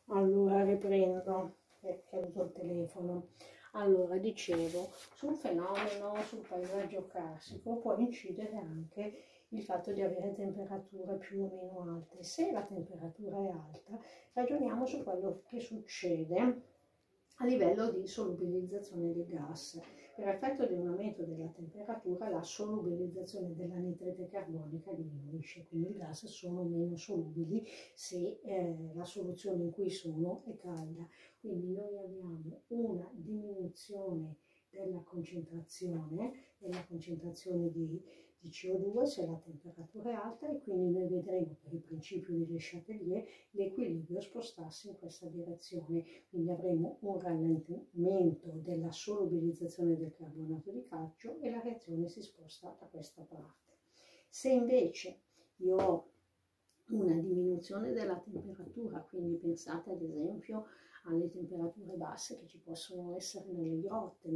Allora riprendo perché uso il telefono. Allora dicevo, sul fenomeno, sul paesaggio carsico può incidere anche il fatto di avere temperature più o meno alte. Se la temperatura è alta, ragioniamo su quello che succede a livello di solubilizzazione di gas. Per effetto di un aumento della temperatura la solubilizzazione dell'anidride carbonica diminuisce, quindi i gas sono meno solubili se la soluzione in cui sono è calda. Quindi noi abbiamo una diminuzione della concentrazione di CO2 se la temperatura è alta, e quindi noi vedremo per il principio di Le Chatelier l'equilibrio spostarsi in questa direzione, quindi avremo un rallentamento della solubilizzazione del carbonato di calcio e la reazione si sposta da questa parte. Se invece io ho una diminuzione della temperatura, quindi pensate ad esempio alle temperature basse che ci possono essere nelle grotte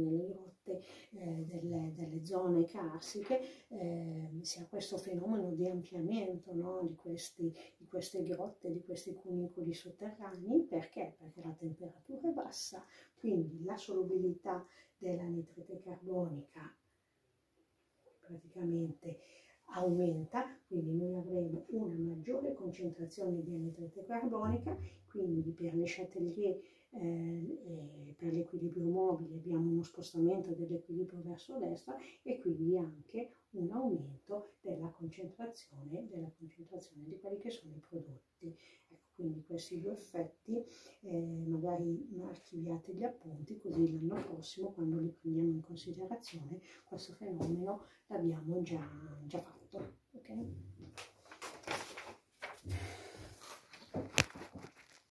delle zone carsiche, si ha questo fenomeno di ampliamento, no, di queste grotte, di questi cunicoli sotterranei. Perché? Perché la temperatura è bassa, quindi la solubilità dell'anidride carbonica praticamente aumenta, quindi noi avremo una maggiore concentrazione di anidride carbonica, quindi per Le Chatelier per l'equilibrio mobile abbiamo uno spostamento dell'equilibrio verso destra e quindi anche un aumento della concentrazione di quelli che sono i prodotti. Ecco, quindi questi due effetti magari archiviate gli appunti, così l'anno prossimo quando li prendiamo in considerazione questo fenomeno l'abbiamo già fatto, ok?